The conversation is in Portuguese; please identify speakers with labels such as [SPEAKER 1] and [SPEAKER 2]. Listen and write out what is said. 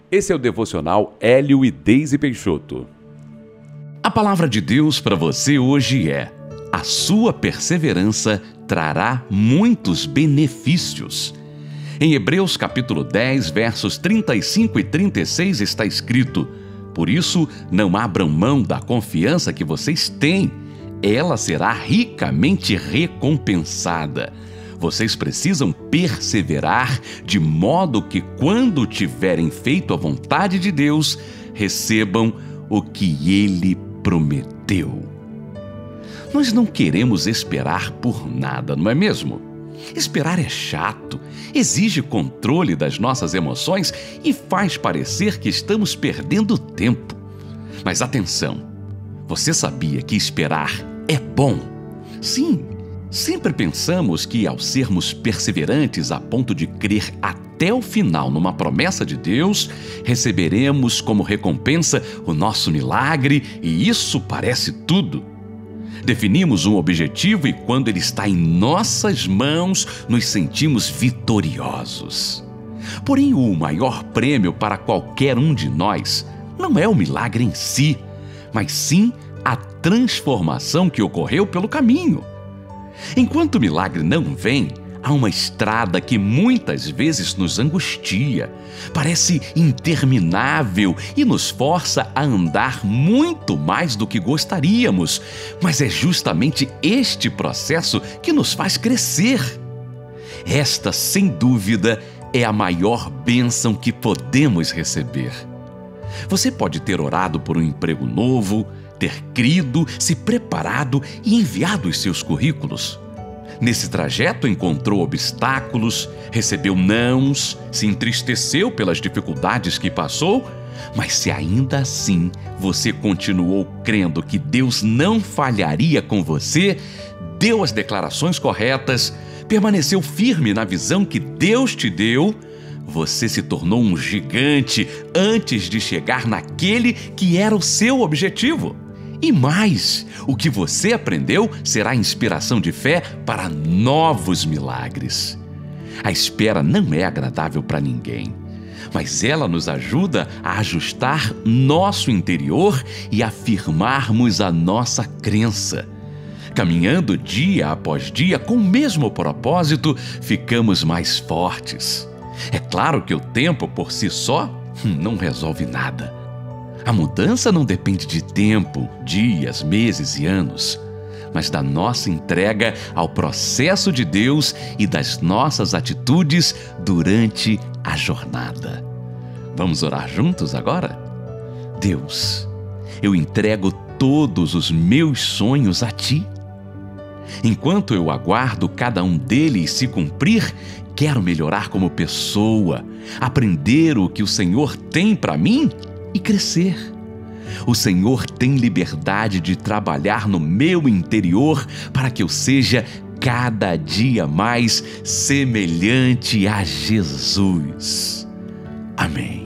[SPEAKER 1] Esse é o devocional Hélio e Deise Peixoto.
[SPEAKER 2] A palavra de Deus para você hoje é: a sua perseverança trará muitos benefícios. Em Hebreus capítulo 10, versos 35 e 36 está escrito: por isso, não abram mão da confiança que vocês têm. Ela será ricamente recompensada. Vocês precisam perseverar de modo que, quando tiverem feito a vontade de Deus, recebam o que Ele prometeu. Nós não queremos esperar por nada, não é mesmo? Esperar é chato, exige controle das nossas emoções e faz parecer que estamos perdendo tempo. Mas atenção, você sabia que esperar é bom? Sim, sempre pensamos que, ao sermos perseverantes a ponto de crer até o final numa promessa de Deus, receberemos como recompensa o nosso milagre, e isso parece tudo. Definimos um objetivo e, quando ele está em nossas mãos, nos sentimos vitoriosos. Porém, o maior prêmio para qualquer um de nós não é o milagre em si, mas sim a transformação que ocorreu pelo caminho. Enquanto o milagre não vem, há uma estrada que muitas vezes nos angustia, parece interminável e nos força a andar muito mais do que gostaríamos, mas é justamente este processo que nos faz crescer. Esta, sem dúvida, é a maior bênção que podemos receber. Você pode ter orado por um emprego novo, ter crido, se preparado e enviado os seus currículos. Nesse trajeto encontrou obstáculos, recebeu nãos, se entristeceu pelas dificuldades que passou, mas se ainda assim você continuou crendo que Deus não falharia com você, deu as declarações corretas, permaneceu firme na visão que Deus te deu, você se tornou um gigante antes de chegar naquele que era o seu objetivo. E mais, o que você aprendeu será inspiração de fé para novos milagres. A espera não é agradável para ninguém, mas ela nos ajuda a ajustar nosso interior e afirmarmos a nossa crença. Caminhando dia após dia com o mesmo propósito, ficamos mais fortes. É claro que o tempo por si só não resolve nada. A mudança não depende de tempo, dias, meses e anos, mas da nossa entrega ao processo de Deus e das nossas atitudes durante a jornada. Vamos orar juntos agora? Deus, eu entrego todos os meus sonhos a Ti. Enquanto eu aguardo cada um deles se cumprir, quero melhorar como pessoa, aprender o que o Senhor tem para mim e crescer. O Senhor tem liberdade de trabalhar no meu interior para que eu seja cada dia mais semelhante a Jesus. Amém.